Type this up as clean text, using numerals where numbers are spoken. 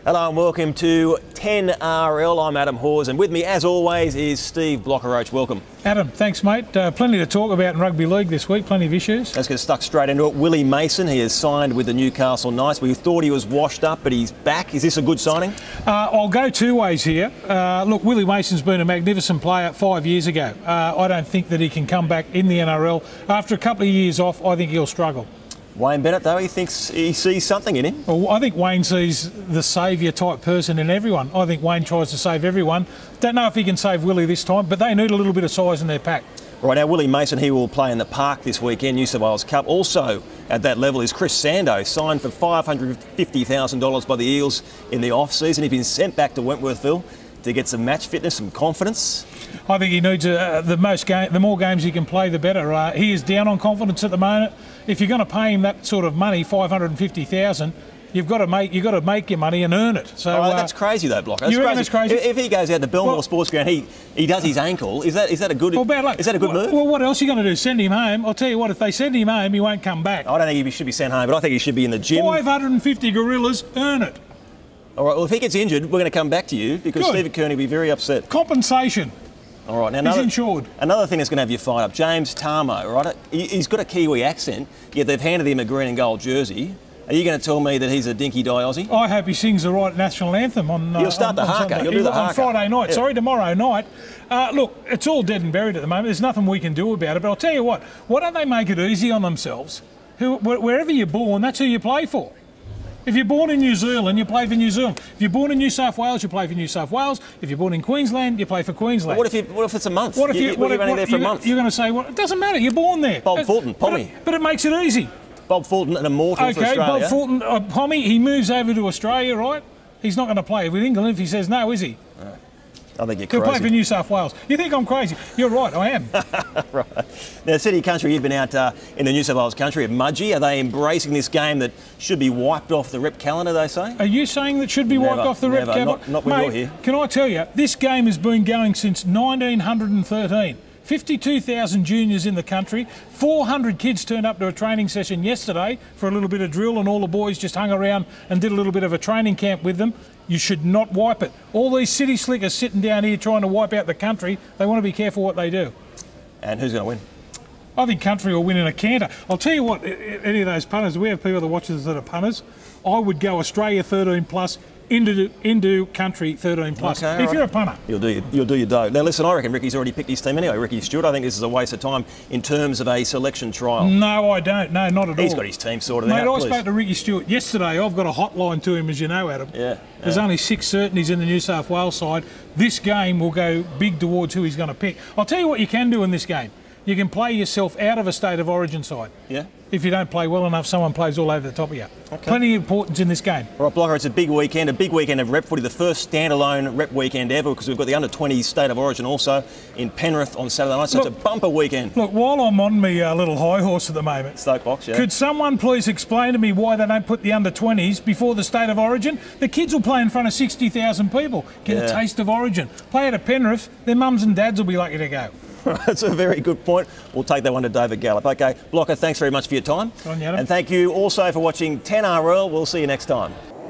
Hello and welcome to teNRL. I'm Adam Hawse, and with me, as always, is Steve Blocker Roach. Welcome. Adam, thanks, mate. Plenty to talk about in rugby league this week. Plenty of issues. Let's get stuck straight into it. Willie Mason, he has signed with the Newcastle Knights. We thought he was washed up, but he's back. Is this a good signing? I'll go two ways here. Look, Willie Mason's been a magnificent player 5 years ago. I don't think that he can come back in the NRL. After a couple of years off, I think he'll struggle. Wayne Bennett, though, he thinks he sees something in him. Well, I think Wayne sees the saviour type person in everyone. I think Wayne tries to save everyone. Don't know if he can save Willie this time, but they need a little bit of size in their pack. Right, now Willie Mason, he will play in the Park this weekend, New South Wales Cup. Also at that level is Chris Sando, signed for $550,000 by the Eels in the off-season. He's been sent back to Wentworthville to get some match fitness, some confidence. I think he needs the more games he can play, the better. He is down on confidence at the moment. If you're going to pay him that sort of money, $550,000, you've got to make your money and earn it. So that's crazy though, Blocker. That's you reckon that's crazy? If he goes out to Belmore Sports Ground, he does his ankle. Is that a good? Well, bad luck. Is that a good move? Well, what else are you going to do? Send him home? I'll tell you what. If they send him home, he won't come back. I don't think he should be sent home, but I think he should be in the gym. 550 gorillas, earn it. All right. Well, if he gets injured, we're going to come back to you because Stephen Kearney will be very upset. Compensation. All right, now he's insured. Another thing that's going to have you fired up, James Tarmo, right? He's got a Kiwi accent, yet they've handed him a green and gold jersey. Are you going to tell me that he's a dinky die Aussie? I hope he sings the right national anthem on. He'll start the haka. He'll do the haka on Friday night. Yeah. Sorry, tomorrow night. Look, it's all dead and buried at the moment. There's nothing we can do about it. But I'll tell you what. Why don't they make it easy on themselves? Wherever you're born, that's who you play for. If you're born in New Zealand, you play for New Zealand. If you're born in New South Wales, you play for New South Wales. If you're born in Queensland, you play for Queensland. What if it's a month? What if you're only there for a month? You're going to say, well, it doesn't matter. You're born there. Bob Fulton, Pommy. But it makes it easy. Bob Fulton, an immortal for Australia. Bob Fulton, Pommy, he moves over to Australia, right? He's not going to play with England if he says no, is he? Right. I think you're He'll crazy. play for New South Wales. You think I'm crazy? You're right, I am. Right. Now, City Country, you've been out in the New South Wales country at Mudgee. Are they embracing this game that should be wiped off the rep calendar, they say? Are you saying that should be wiped off the rep calendar? Not when you're here. Can I tell you, this game has been going since 1913. 52,000 juniors in the country. 400 kids turned up to a training session yesterday for a little bit of drill, and all the boys just hung around and did a little bit of a training camp with them. You should not wipe it. All these city slickers sitting down here trying to wipe out the country, they want to be careful what they do. And who's going to win? I think country will win in a canter. I'll tell you what, any of those punters, we have people that watch us that are punters. I would go Australia 13 plus into country 13 plus. Okay, if you're a punter. You'll do your dough. Now listen, I reckon Ricky's already picked his team anyway, Ricky Stewart. I think this is a waste of time in terms of a selection trial. No, I don't. No, not at all. He's got his team sorted out. Mate, I spoke to Ricky Stewart yesterday. I've got a hotline to him, as you know, Adam. Yeah. There's only 6 certainties in the New South Wales side. This game will go big towards who he's going to pick. I'll tell you what you can do in this game. You can play yourself out of a state of origin side. Yeah. If you don't play well enough, someone plays all over the top of you. Okay. Plenty of importance in this game. All right, Blocker, it's a big weekend of rep footy, the first standalone rep weekend ever, because we've got the under-20s state of origin also in Penrith on Saturday night, so it's a bumper weekend. Look, while I'm on me little high horse at the moment, Stokebox, yeah. Could someone please explain to me why they don't put the under-20s before the state of origin? The kids will play in front of 60,000 people, get a taste of origin. Play at a Penrith, their mums and dads will be lucky to go. That's a very good point. We'll take that one to David Gallup. Okay, Blocker, thanks very much for your time. On you, Adam. And thank you also for watching teNRL. We'll see you next time.